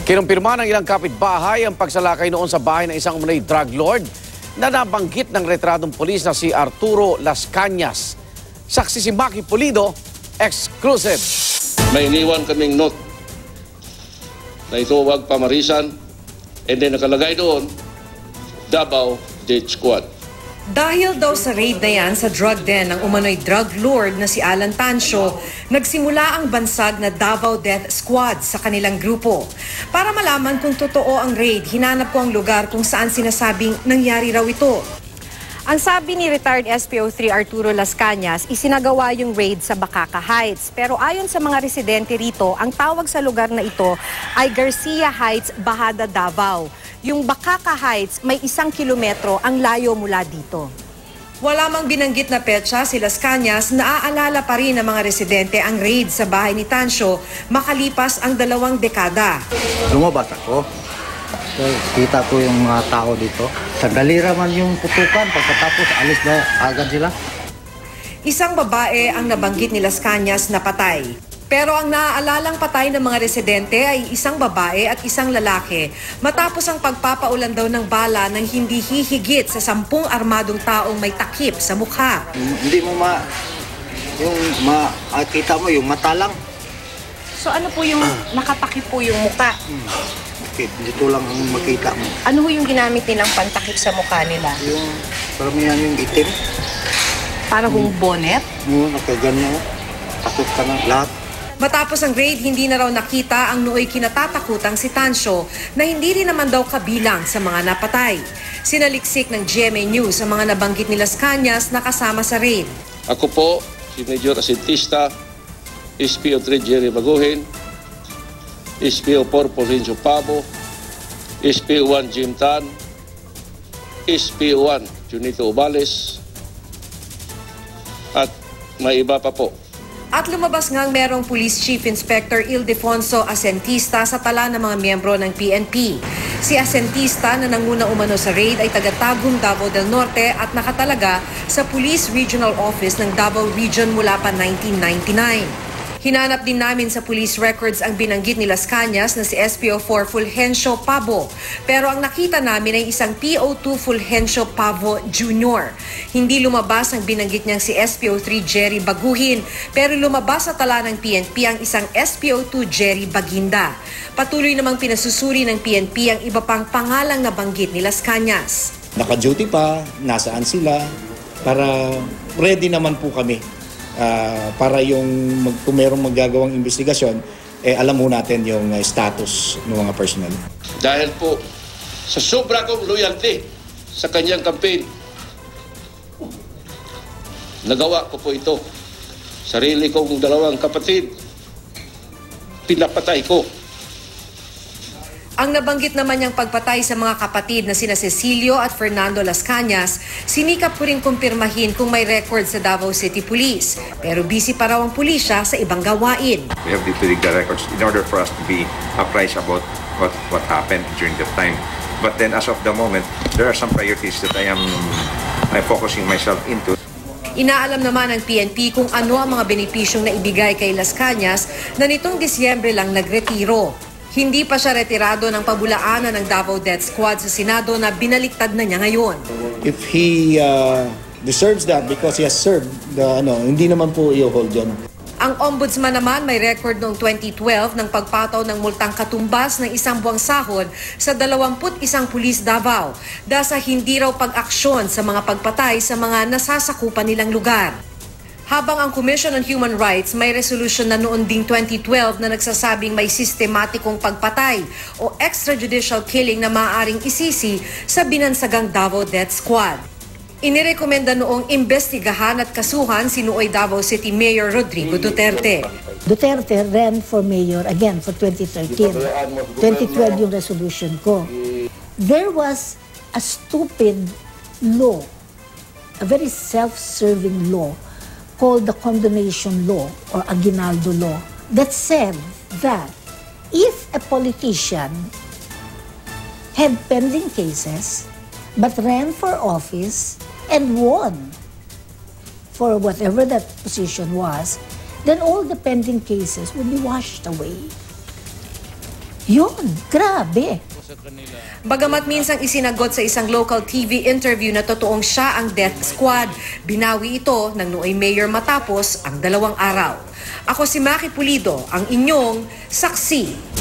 Kinumpirma ng ilang kapitbahay ang pagsalakay noon sa bahay ng isang umano'y drug lord na nabanggit ng retradong pulis na si Arturo Las Cañas. Saksi si Maki Pulido, exclusive. May iniwan kaming note na ito huwag pamarisan, and then nakalagay doon, Davao Death Squad. Dahil daw sa raid na yan sa drug den ng umano'y drug lord na si Alan Tancio, nagsimula ang bansag na Davao Death Squad sa kanilang grupo. Para malaman kung totoo ang raid, hinanap ko ang lugar kung saan sinasabing nangyari raw ito. Ang sabi ni retired SPO3 Arturo Las Cañas, isinagawa yung raid sa Bacaca Heights. Pero ayon sa mga residente rito, ang tawag sa lugar na ito ay Garcia Heights, Bahada, Davao. Yung Bacaca Heights, may 1 kilometro ang layo mula dito. Wala mang binanggit na petsa si Las Cañas, naaalala pa rin ng mga residente ang raid sa bahay ni Tancio makalipas ang 2 dekada. Lumabas ako. So, kita ko yung mga tao dito. Sandali raman yung putukan, pagkatapos alis na agad sila. Isang babae ang nabanggit ni Las Cañas na patay. Pero ang naaalalang patay ng mga residente ay isang babae at isang lalaki matapos ang pagpapaulan daw ng bala ng hindi hihigit sa 10 armadong taong may takip sa mukha. Hindi mo makita mo yung mata lang. So ano po yung nakatakip po yung mukha? Okay, dito lang ang makita mo. Ano po yung ginamit nilang pantakip sa mukha nila? Yung paramihan yung itim. Para hong bonnet? Mo, nakaganyan. Takot ka na lahat. Matapos ang raid, hindi na raw nakita ang nooy kinatatakutang si Tancio na hindi rin naman daw kabilang sa mga napatay. Sinaliksik ng GMA News ang mga nabanggit ni Las Cañas na kasama sa raid. Ako po, si Major Asentista, SPO3 Jerry Baguhin, SPO4 Fulgencio Pabo, SPO1 Jim Tan, SPO1 Junito Ubales, at may iba pa po. At lumabas ngang merong Police Chief Inspector Ildefonso Asentista sa tala ng mga miyembro ng PNP. Si Asentista na nanguna umano sa raid ay taga-Tagum, Davao del Norte at nakatalaga sa Police Regional Office ng Davao Region mula pa 1999. Hinanap din namin sa police records ang binanggit ni Las Cañas na si SPO4 Fulgencio Pabo. Pero ang nakita namin ay isang PO2 Fulgencio Pavo Jr. Hindi lumabas ang binanggit niyang si SPO3 Jerry Baguhin, pero lumabas sa tala ng PNP ang isang SPO2 Jerry Baginda. Patuloy namang pinasusuri ng PNP ang iba pang pangalang nabanggit ni Las Cañas. Naka-duty pa, nasaan sila, para ready naman po kami. Para kung mayroong magagawang investigasyon, alam mo natin yung status ng mga personnel. Dahil po sa sobra kong loyalty sa kanyang campaign, nagawa ko po ito. Sarili kong 2 kapatid, pinapatay ko. Ang nabanggit naman niyang pagpatay sa mga kapatid na sina Cecilio at Fernando Las Cañas, sinikap ko rin kumpirmahin kung may record sa Davao City Police. Pero busy pa raw ang pulisya sa ibang gawain. We have to dig the records in order for us to be apprised about what happened during that time. But then as of the moment, there are some priorities that I'm focusing myself into. Inaalam naman ng PNP kung ano ang mga benepisyong naibigay kay Las Cañas na nitong Disyembre lang nagretiro. Hindi pa siya retirado ng pabulaanan ng Davao Death Squad sa Senado na binaliktad na niya ngayon. If he deserves that because he has served, hindi naman po i-hold yun. Ang ombudsman naman may record noong 2012 ng pagpataw ng multang katumbas ng 1 buwang sahod sa 21 pulis Davao dahil sa hindi raw pag-aksyon sa mga pagpatay sa mga nasasakupan nilang lugar. Habang ang Commission on Human Rights may resolution na noon ding 2012 na nagsasabing may sistematikong pagpatay o extrajudicial killing na maaaring isisi sa binansagang Davao Death Squad. Inirekomenda noong imbestigahan at kasuhan si nooy Davao City Mayor Rodrigo Duterte. Duterte ran for mayor again for 2013. 2012 yung resolution ko. There was a stupid law, a very self-serving law called the condonation law or Aguinaldo law that said that if a politician had pending cases but ran for office and won for whatever that position was, then all the pending cases would be washed away. Yun, grabe. Bagamat minsang isinagot sa isang local TV interview na totoong siya ang death squad, binawi ito ng nooy mayor matapos ang 2 araw. Ako si Maki Pulido, ang inyong saksi.